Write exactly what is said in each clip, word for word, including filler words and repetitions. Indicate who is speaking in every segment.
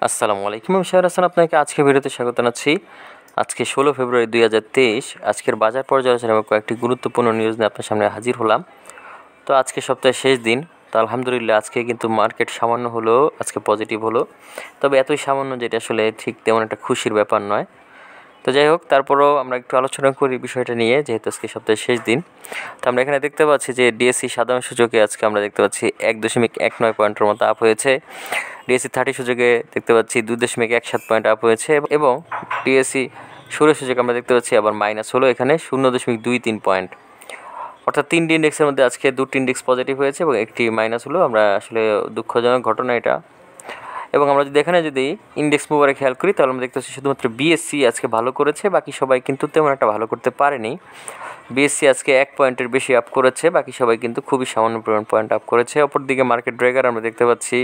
Speaker 1: আসসালামু আলাইকুম, আমি শাহর হাসান। আপনাকে আজকে ভিডিওতে স্বাগত জানাচ্ছি। আজকে ষোলো ফেব্রুয়ারি দুই হাজার তেইশ আজকের বাজার পর্যালোচনা এবং কয়েকটি গুরুত্বপূর্ণ নিউজ নিয়ে আপনার সামনে হাজির হলাম। তো আজকে সপ্তাহের শেষ দিন, তো আলহামদুলিল্লাহ আজকে কিন্তু মার্কেট সামান্য হলো আজকে পজিটিভ হলো, তবে এতই সামান্য যেটা আসলে ঠিক তেমন একটা খুশির ব্যাপার নয়। তো যাই হোক, তারপরেও আমরা একটু আলোচনা করি বিষয়টা নিয়ে, যেহেতু আজকে সপ্তাহের শেষ দিন। তো আমরা এখানে দেখতে পাচ্ছি যে ডিএসসি সাধারণ সূচকে আজকে আমরা দেখতে পাচ্ছি এক দশমিক এক নয় পয়েন্টের মতো আপ হয়েছে। ডিএসসি থার্টি সূচকে দেখতে পাচ্ছি দুই দশমিক এক সাত পয়েন্ট আপ হয়েছে এবং ডিএসসি ষোলো সূচকে আমরা দেখতে পাচ্ছি আবার মাইনাস হলো এখানে শূন্য দশমিক দুই তিন পয়েন্ট। অর্থাৎ তিনটি ইন্ডেক্সের মধ্যে আজকে দুটি ইন্ডেক্স পজিটিভ হয়েছে এবং একটি মাইনাস হলো। আমরা আসলে দুঃখজনক ঘটনা এটা। এবং আমরা যদি এখানে যদি ইন্ডেক্স মুভারে খেয়াল করি তাহলে আমরা দেখতে পাচ্ছি শুধুমাত্র বিএসসি আজকে ভালো করেছে, বাকি সবাই কিন্তু তেমন একটা ভালো করতে পারেনি। বিএসসি আজকে এক পয়েন্টের বেশি আপ করেছে, বাকি সবাই কিন্তু খুবই সামান্য পরিমাণ পয়েন্ট আপ করেছে। অপরদিকে মার্কেট ড্রেগার আমরা দেখতে পাচ্ছি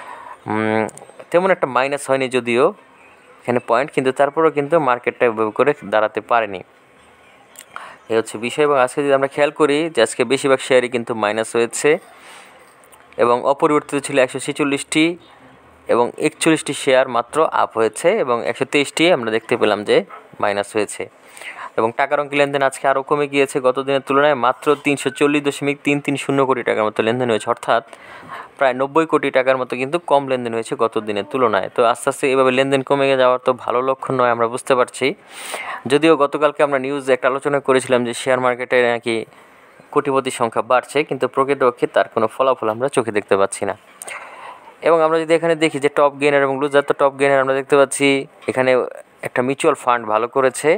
Speaker 1: তেমন একটা মাইনাস হয়নি যদিও এখানে পয়েন্ট, কিন্তু তারপরেও কিন্তু মার্কেটটা এভাবে করে দাঁড়াতে পারেনি। এই হচ্ছে বিষয়। এবং আজকে যদি আমরা খেয়াল করি যে আজকে বেশিরভাগ শেয়ারই কিন্তু মাইনাস হয়েছে এবং অপরিবর্তিত ছিল একশো ছেচল্লিশটি এবং একচল্লিশটি শেয়ার মাত্র আপ হয়েছে এবং একশো তেইশটি আমরা দেখতে পেলাম যে মাইনাস হয়েছে। এবং টাকার অঙ্কে লেনদেন আজকে আরও কমে গিয়েছে গত দিনের তুলনায়, মাত্র তিনশো চল্লিশ দশমিক তিন তিন শূন্য কোটি টাকার মতো লেনদেন হয়েছে, অর্থাৎ প্রায় নব্বই কোটি টাকার মতো কিন্তু কম লেনদেন হয়েছে গত দিনের তুলনায়। তো আস্তে আস্তে এভাবে লেনদেন কমে যাওয়ার তো ভালো লক্ষণ নয়, আমরা বুঝতে পারছি। যদিও গতকালকে আমরা নিউজে একটা আলোচনা করেছিলাম যে শেয়ার মার্কেটে নাকি কোটিপতির সংখ্যা বাড়ছে, কিন্তু প্রকৃতপক্ষে তার কোনো ফলাফল আমরা চোখে দেখতে পাচ্ছি না। এবং আমরা যদি এখানে দেখি যে টপ গেইনার এবং লুজার, তো টপ গেইনার আমরা দেখতে পাচ্ছি এখানে একটা মিউচুয়াল ফান্ড ভালো করেছে,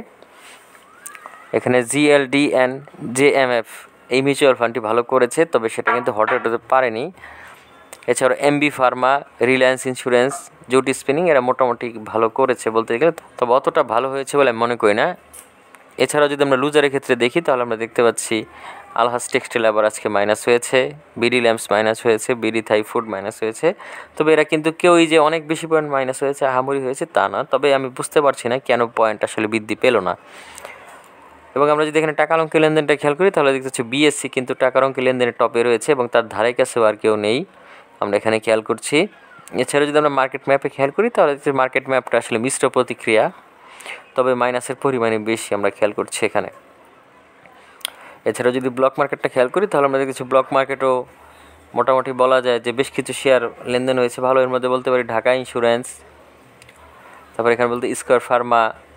Speaker 1: এখানে জিএলডি অ্যান্ড জেএমএফ এই মিউচুয়াল ফান্ডটি ভালো করেছে, তবে সেটা কিন্তু হঠাৎ হতে পারেনি। এছাড়াও MB pharma, Reliance insurance, jute spinning এরা মোটামুটি ভালো করেছে বলতে গেলে, তবে অতটা ভালো হয়েছে বলে আমি মনে করি না। এছাড়াও যদি আমরা লুজারের ক্ষেত্রে দেখি তাহলে আমরা দেখতে পাচ্ছি আলহাজ টেক্সটাইল আবার আজকে মাইনাস হয়েছে, বিডি ল্যাম্পস মাইনাস হয়েছে, বিডি থাই ফুড মাইনাস হয়েছে। তবে এরা কিন্তু কেউই যে অনেক বেশি পয়েন্ট মাইনাস হয়েছে, আহামরি হয়েছে তা না, তবে আমি বুঝতে পারছি না কেন পয়েন্ট আসলে বৃদ্ধি পেল না। এবং আমরা যদি এখানে টাকার অঙ্কের লেনদেনটা খেয়াল করি তাহলে দেখতে পাচ্ছি বিএসসি কিন্তু টাকার অঙ্কের লেনদেনের টপে রয়েছে এবং তার ধারে কাছেও আর কেউ নেই, আমরা এখানে খেয়াল করছি। এছাড়াও যদি আমরা মার্কেট ম্যাপে খেয়াল করি তাহলে দেখছি মার্কেট ম্যাপটা আসলে মিশ্র প্রতিক্রিয়া, তবে মাইনাসের পরিমাণে বেশি আমরা খেয়াল করছি এখানে। এছাড়াও যদি ব্লক মার্কেটটা খেয়াল করি তাহলে আমরা দেখছি ব্লক মার্কেটও মোটামুটি বলা যায় যে বেশ কিছু শেয়ার লেনদেন হয়েছে ভালো। এর মধ্যে বলতে পারি ঢাকা ইন্স্যুরেন্স, তারপর এখানে বলতে স্কয়ার ফার্মা,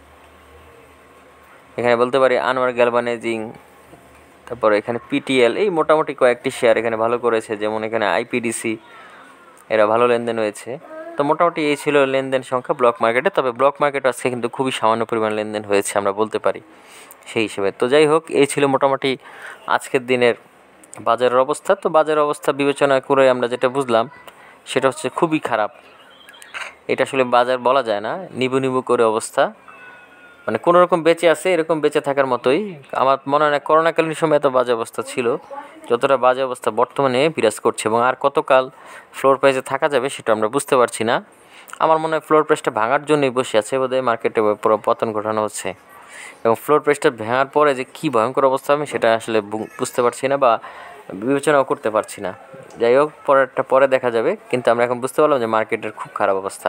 Speaker 1: এখানে বলতে পারি আনোয়ার গ্যালভানাইজিং, তারপরে এখানে পিটিএল, এই মোটামুটি কয়েকটি শেয়ার এখানে ভালো করেছে, যেমন এখানে আইপিডিসি এরা ভালো লেনদেন হয়েছে। তো মোটামুটি এই ছিল লেনদেন সংখ্যা ব্লক মার্কেটে, তবে ব্লক মার্কেট আজকে কিন্তু খুবই সামান্য পরিমাণ লেনদেন হয়েছে আমরা বলতে পারি সেই হিসেবে। তো যাই হোক, এই ছিল মোটামুটি আজকের দিনের বাজারের অবস্থা। তো বাজারের অবস্থা বিবেচনা করে আমরা যেটা বুঝলাম সেটা হচ্ছে খুবই খারাপ। এটা আসলে বাজার বলা যায় না, নিবু নিবু করে অবস্থা, মানে কোনো রকম বেঁচে আছে এরকম বেঁচে থাকার মতোই। আমার মনে হয় না করোনাকালীন সময় এত বাজে অবস্থা ছিল যতটা বাজে অবস্থা বর্তমানে বিরাজ করছে, এবং আর কতকাল ফ্লোর প্রাইসে থাকা যাবে সেটা আমরা বুঝতে পারছি না। আমার মনে হয় ফ্লোর প্রাইসটা ভাঙার জন্যই বসে আছে বোধহয়, মার্কেটে পুরো পতন ঘটানো হচ্ছে। এবং ফ্লোর প্রাইসটা ভাঙার পরে যে কী ভয়ঙ্কর অবস্থা হবে সেটা আসলে বুঝতে পারছি না বা বিবেচনাও করতে পারছি না। যাই হোক, পরেরটা পরে দেখা যাবে, কিন্তু আমরা এখন বুঝতে পারলাম যে মার্কেটের খুব খারাপ অবস্থা।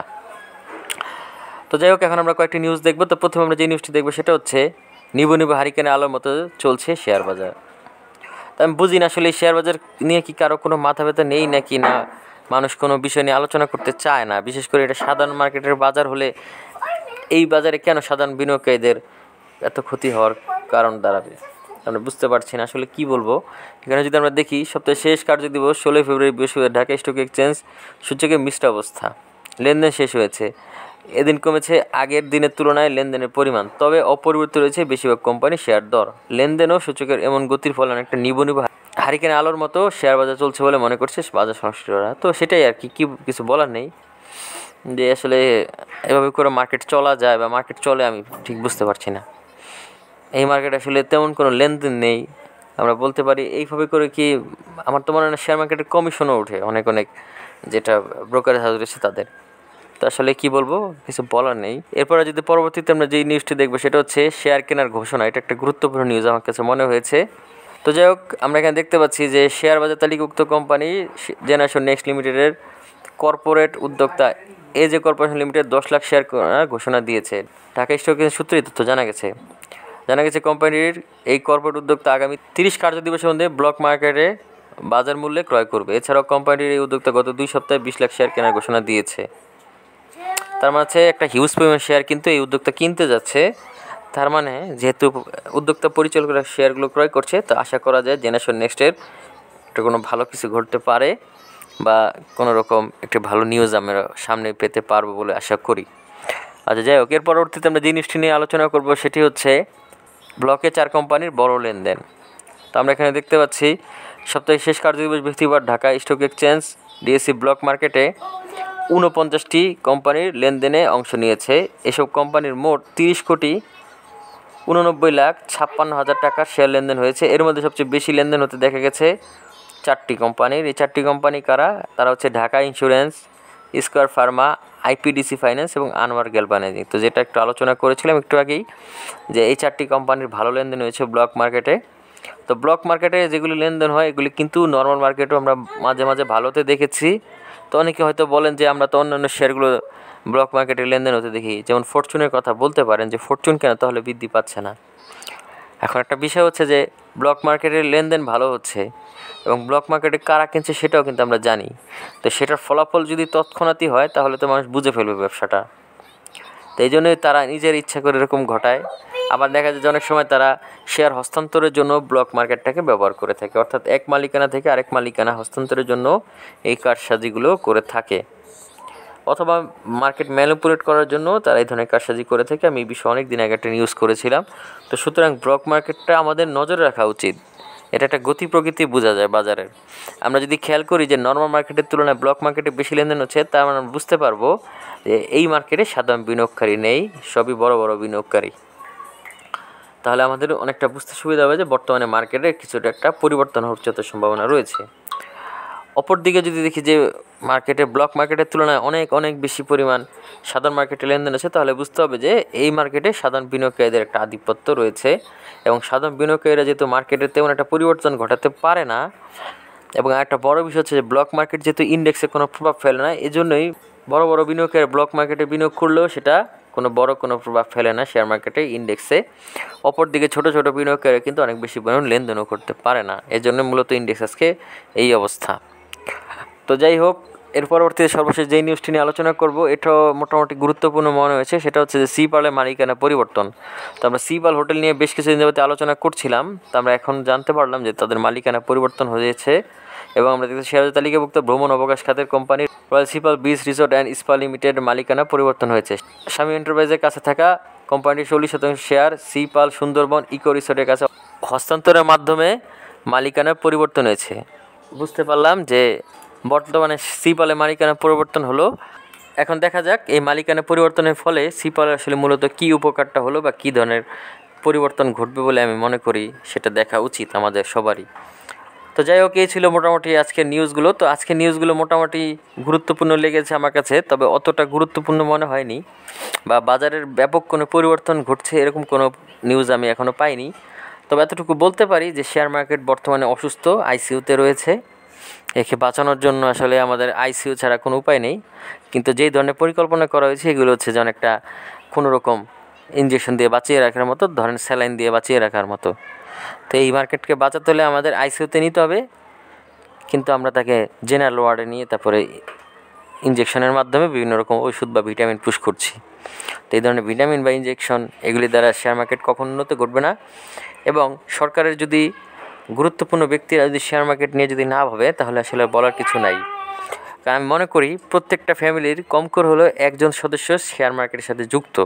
Speaker 1: তো যাই হোক, এখন আমরা কয়েকটি নিউজ দেখবো। তো প্রথমে আমরা যে নিউজটি দেখবো সেটা হচ্ছে নিবু নিবু হারিকেনে আলোর মতো চলছে শেয়ার বাজার। তো আমি বুঝি না আসলে এই শেয়ার বাজার নিয়ে কি কারো কোনো মাথা ব্যথা নেই নাকি না মানুষ কোনো বিষয় নিয়ে আলোচনা করতে চায় না। বিশেষ করে এটা সাধারণ মার্কেটের বাজার হলে এই বাজারে কেন সাধারণ বিনিয়োগকারীদের এত ক্ষতি হওয়ার কারণ দাঁড়াবে আমরা বুঝতে পারছি না আসলে কি বলবো। এখানে যদি আমরা দেখি সপ্তাহের শেষ কার্য দিবস ষোলোই ফেব্রুয়ারি বৃহস্পতিবার ঢাকা স্টক এক্সচেঞ্জ সূচকে মিশ্র অবস্থা, লেনদেন শেষ হয়েছে। এদিন কমেছে আগের দিনের তুলনায় লেনদেনের পরিমাণ, তবে অপরিবর্তিত রয়েছে বেশিরভাগ কোম্পানির শেয়ার দর। লেনদেন ও সূচকের এমন গতির ফলে অনেকটা নিবু নিবু হারিকেন আলোর মতো শেয়ার বাজার চলছে বলে মনে করছে বাজার সংশ্লিষ্টরা। তো সেটাই আর কি, কিছু বলার নেই যে আসলে এভাবে করে মার্কেট চলা যায় বা মার্কেট চলে আমি ঠিক বুঝতে পারছি না। এই মার্কেট আসলে তেমন কোনো লেনদেন নেই আমরা বলতে পারি। এইভাবে করে কি আমার তো মনে হয় না শেয়ার মার্কেটের কমিশনও ওঠে অনেক অনেক, যেটা ব্রোকারেজ হাউস রয়েছে তাদের। তো আসলে কী বলবো, কিছু বলার নেই। এরপরে যদি পরবর্তীতে আমরা যেই নিউজটি দেখবো সেটা হচ্ছে শেয়ার কেনার ঘোষণা। এটা একটা গুরুত্বপূর্ণ নিউজ আমার কাছে মনে হয়েছে। তো যাই হোক, আমরা এখানে দেখতে পাচ্ছি যে শেয়ার বাজার তালিকাভুক্ত কোম্পানি জেনারেশন নেক্সট লিমিটেডের কর্পোরেট উদ্যোক্তা এজে কর্পোরেশন লিমিটেড দশ লাখ শেয়ার ঘোষণা দিয়েছে। ঢাকা স্টক এক্সচেঞ্জ সূত্রে এই তথ্য জানা গেছে। জানা গেছে কোম্পানির এই কর্পোরেট উদ্যোক্তা আগামী তিরিশ কার্য দিবসের মধ্যে ব্লক মার্কেটে বাজার মূল্যে ক্রয় করবে। এছাড়াও কোম্পানির এই উদ্যোক্তা গত দুই সপ্তাহে বিশ লাখ শেয়ার কেনার ঘোষণা দিয়েছে। তার মানে হচ্ছে একটা হিউজ পরিমাণ শেয়ার কিন্তু এই উদ্যোক্তা কিনতে যাচ্ছে। তার মানে যেহেতু উদ্যোক্তা পরিচালকরা শেয়ারগুলো ক্রয় করছে, তো আশা করা যায় জেনারেশন নেক্সটের একটা কোনো ভালো কিছু ঘটতে পারে বা কোনো রকম একটি ভালো নিউজ আমরা সামনে পেতে পারবো বলে আশা করি। আচ্ছা, যাই হোক, এর পরবর্তীতে আমরা যে নিউজটি নিয়ে আলোচনা করব সেটি হচ্ছে ব্লকে চার কোম্পানির বড় লেনদেন। তো আমরা এখানে দেখতে পাচ্ছি সপ্তাহের শেষ কার্যদিবস বৃহস্পতিবার Dhaka stock exchange DSC block মার্কেটে ঊনপঞ্চাশটি কোম্পানির লেনদেনে অংশ নিয়েছে। এসব কোম্পানির মোট তিরিশ কোটি উননব্বই লাখ ছাপ্পান্ন হাজার টাকার শেয়ার লেনদেন হয়েছে। এর মধ্যে সবচেয়ে বেশি লেনদেন হতে দেখা গেছে চারটি কোম্পানির। এই চারটি কোম্পানি কারা? তারা হচ্ছে Dhaka insurance, square pharma, IPDC finance এবং আনোয়ার গ্যালভানাইজিং। তো যেটা একটু আলোচনা করেছিলাম একটু আগেই, যে এই চারটি কোম্পানির ভালো লেনদেন হয়েছে ব্লক মার্কেটে। তো ব্লক মার্কেটে যেগুলি লেনদেন হয় এগুলি কিন্তু নর্মাল মার্কেটেও আমরা মাঝে মাঝে ভালোতে দেখেছি। তো অনেকে হয়তো বলেন যে আমরা তো অন্যান্য শেয়ারগুলো ব্লক মার্কেটে লেনদেন হতে দেখি, যেমন ফরচুনের কথা বলতে পারেন যে ফরচুন কেন তাহলে বৃদ্ধি পাচ্ছে না। এখন একটা বিষয় হচ্ছে যে ব্লক মার্কেটের লেনদেন ভালো হচ্ছে এবং ব্লক মার্কেটে কারা কিনছে সেটাও কিন্তু আমরা জানি। তো সেটার ফলাফল যদি তৎক্ষণাৎই হয় তাহলে তো মানুষ বুঝে ফেলবে ব্যবসাটা। তো এই জন্যই তারা নিজের ইচ্ছা করে এরকম ঘটায়। আবার দেখা যায় যে অনেক সময় তারা শেয়ার হস্তান্তরের জন্য ব্লক মার্কেটটাকে ব্যবহার করে থাকে, অর্থাৎ এক মালিকানা থেকে আরেক মালিকানা হস্তান্তরের জন্য এই কারসাজিগুলো করে থাকে, অথবা মার্কেট ম্যানিপুলেট করার জন্য তারা এই ধরনের কারসাজি করে থাকে। আমি এই বিষয়ে অনেক দিন আগে একটা নিউজ করেছিলাম। তো সুতরাং ব্লক মার্কেটটা আমাদের নজরে রাখা উচিত। এটা একটা গতি প্রকৃতি বোঝা যায় বাজারের। আমরা যদি খেয়াল করি যে নর্মাল মার্কেটের তুলনায় ব্লক মার্কেটে বেশি লেনদেন হচ্ছে, তা আমরা বুঝতে পারবো যে এই মার্কেটে সাধারণ বিনিয়োগকারী নেই, সবই বড় বড় বিনিয়োগকারী। তাহলে আমাদের অনেকটা বুঝতে সুবিধা হবে যে বর্তমানে মার্কেটে কিছুটা একটা পরিবর্তন হওয়ার যত সম্ভাবনা রয়েছে। অপরদিকে যদি দেখি যে মার্কেটে ব্লক মার্কেটের তুলনায় অনেক অনেক বেশি পরিমাণ সাধারণ মার্কেটে লেনদেন আছে, তাহলে বুঝতে হবে যে এই মার্কেটে সাধারণ বিনিয়োগকারীদের একটা আধিপত্য রয়েছে এবং সাধারণ বিনিয়োগকারীরা যেহেতু মার্কেটে তেমন একটা পরিবর্তন ঘটাতে পারে না, এবং একটা বড় বিষয় হচ্ছে যে ব্লক মার্কেট যেহেতু ইন্ডেক্সে কোনো প্রভাব ফেলে না, এজন্যই বড় বড় বিনিয়োগকারী ব্লক মার্কেটে বিনিয়োগ করলেও সেটা কোনো বড় কোনো প্রভাব ফেলে না শেয়ার মার্কেটে ইন্ডেক্সে। অপরদিকে ছোটো ছোটো বিনিয়োগকারী কিন্তু অনেক বেশি পরিমাণ লেনদেনও করতে পারে না, এজন্য মূলত ইন্ডেক্স আজকে এই অবস্থা। তো যাই হোক, এর পরবর্তীতে সর্বশেষ যেই নিউজটি নিয়ে আলোচনা করব এটাও মোটামুটি গুরুত্বপূর্ণ মনে হয়েছে, সেটা হচ্ছে যে সি পার্লের মালিকানা পরিবর্তন। তো আমরা সি পার্ল হোটেল নিয়ে বেশ কিছুদিন যাবতে আলোচনা করছিলাম, তো আমরা এখন জানতে পারলাম যে তাদের মালিকানা পরিবর্তন হয়েছে এবং আমরা দেখতে শেয়ার তালিকাভুক্ত ভ্রমণ অবকাশ খাতের company royal sea pearl beach resort and spa limited মালিকানা পরিবর্তন হয়েছে। স্বামী এন্টারপ্রাইজের কাছে থাকা কোম্পানির চল্লিশ শতাংশ share sea pearl Sundarban eco রিসোর্টের কাছে হস্তান্তরের মাধ্যমে মালিকানা পরিবর্তন হয়েছে। বুঝতে পারলাম যে বর্তমানে সি পার্লের মালিকানা পরিবর্তন হলো। এখন দেখা যাক এই মালিকানা পরিবর্তনের ফলে সি পার্লের আসলে মূলত কী উপকারটা হলো বা কী ধরনের পরিবর্তন ঘটবে বলে আমি মনে করি সেটা দেখা উচিত আমাদের সবারই। তো যাই হোক, এই ছিল মোটামুটি আজকের নিউজগুলো। তো আজকের নিউজগুলো মোটামুটি গুরুত্বপূর্ণ লেগেছে আমার কাছে, তবে অতটা গুরুত্বপূর্ণ মনে হয়নি বা বাজারের ব্যাপক কোনো পরিবর্তন ঘটছে এরকম কোনো নিউজ আমি এখনও পাইনি। তবে এতটুকু বলতে পারি যে শেয়ার মার্কেট বর্তমানে অসুস্থ, আইসিইউতে রয়েছে। একে বাঁচানোর জন্য আসলে আমাদের আইসিইউ ছাড়া কোনো উপায় নেই, কিন্তু যেই ধরনের পরিকল্পনা করা হয়েছে এগুলো হচ্ছে যে অনেকটা কোনো রকম ইঞ্জেকশন দিয়ে বাঁচিয়ে রাখার মতো, ধরেন স্যালাইন দিয়ে বাঁচিয়ে রাখার মতো। তো এই মার্কেটকে বাঁচাতে হলে আমাদের আইসিইউতে নিতে হবে, কিন্তু আমরা তাকে জেনারেল ওয়ার্ডে নিয়ে তারপরে ইঞ্জেকশনের মাধ্যমে বিভিন্ন রকম ওষুধ বা ভিটামিন পুশ করছি। তো এই ধরনের ভিটামিন বা ইঞ্জেকশন এগুলি দ্বারা শেয়ার মার্কেট কখনো উন্নত ঘটবে না। এবং সরকারের যদি গুরুত্বপূর্ণ ব্যক্তিরা যদি শেয়ার মার্কেট নিয়ে যদি না ভাবে তাহলে আসলে বলার কিছু নাই। কারণ আমি মনে করি প্রত্যেকটা ফ্যামিলির কম করে হলেও একজন সদস্য শেয়ার মার্কেটের সাথে যুক্ত।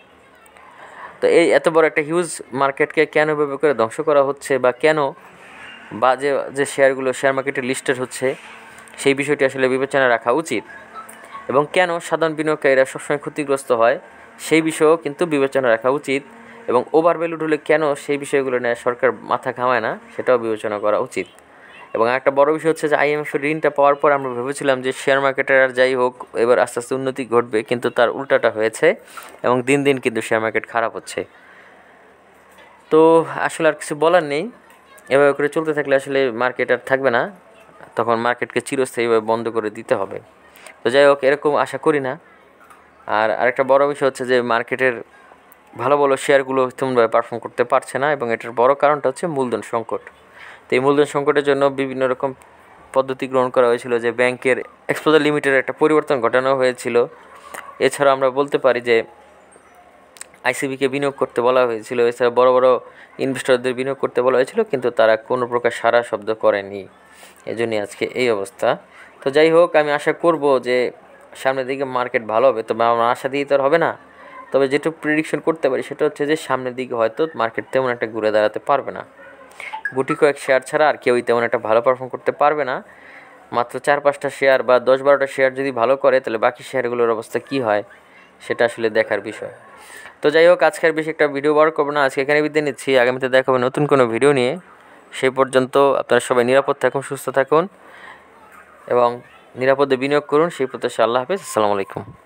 Speaker 1: তো এই এত বড় একটা হিউজ মার্কেটকে কেন এভাবে করে ধ্বংস করা হচ্ছে বা কেন বা যে যে শেয়ারগুলো শেয়ার মার্কেটে লিস্টেড হচ্ছে সেই বিষয়টি আসলে বিবেচনা রাখা উচিত, এবং কেন সাধারণ বিনিয়োগকারীরা সবসময় ক্ষতিগ্রস্ত হয় সেই বিষয়েও কিন্তু বিবেচনা রাখা উচিত, এবং ওভার ভ্যালুড হলে কেন সেই বিষয়গুলো নিয়ে সরকার মাথা ঘামায় না সেটাও বিবেচনা করা উচিত। এবং একটা বড় বিষয় হচ্ছে যে আইএমএফের ঋণটা পাওয়ার পর আমরা ভেবেছিলাম যে শেয়ার মার্কেটের আর যাই হোক এবার আস্তে আস্তে উন্নতি ঘটবে, কিন্তু তার উল্টাটা হয়েছে এবং দিন দিন কিন্তু শেয়ার মার্কেট খারাপ হচ্ছে। তো আসলে আর কিছু বলার নেই, এভাবে করে চলতে থাকলে আসলে মার্কেট আর থাকবে না, তখন মার্কেটকে চিরস্থায়ীভাবে বন্ধ করে দিতে হবে। তো যাই হোক, এরকম আশা করি না, আর আরেকটা বড় বিষয় হচ্ছে যে মার্কেটের ভালো ভালো শেয়ারগুলো তেমনভাবে পারফর্ম করতে পারছে না, এবং এটার বড় কারণটা হচ্ছে মূলধন সংকট। তো এই মূলধন সংকটের জন্য বিভিন্ন রকম পদ্ধতি গ্রহণ করা হয়েছিল, যে ব্যাংকের এক্সপোজার লিমিটের একটা পরিবর্তন ঘটানো হয়েছিল। এছাড়া আমরা বলতে পারি যে আইসিবিকে বিনিয়োগ করতে বলা হয়েছিল, এছাড়া বড় বড় ইনভেস্টরদের বিনিয়োগ করতে বলা হয়েছিল, কিন্তু তারা কোনো প্রকার সাড়া শব্দ করেনি। এজন্যই আজকে এই অবস্থা। তো যাই হোক, আমি আশা করব যে সামনের দিকে মার্কেট ভালো হবে, তবে আমার আশা দিয়ে তো আর হবে না। তবে যেটুকু প্রেডিকশন করতে পারি সেটা হচ্ছে যে সামনের দিকে হয়তো মার্কেট তেমন একটা ঘুরে দাঁড়াতে পারবে না। গুটি কয়েক শেয়ার ছাড়া আর কেউই তেমন একটা ভালো পারফর্ম করতে পারবে না। মাত্র চার পাঁচটা শেয়ার বা দশ বারোটা শেয়ার যদি ভালো করে, তাহলে বাকি শেয়ারগুলোর অবস্থা কী হয় সেটা আসলে দেখার বিষয়। তো যাই হোক, আজকের বেশি একটা ভিডিও বড় করবো না, আজকে এখানে বিদায় নিচ্ছি। আগামীতে দেখা হবে নতুন কোনো ভিডিও নিয়ে। সেই পর্যন্ত আপনারা সবাই নিরাপদ থাকুন, সুস্থ থাকুন এবং নিরাপদে বিনিয়োগ করুন। সেই প্রত্যাশা। আল্লাহ হাফেজ। আসসালামু আলাইকুম।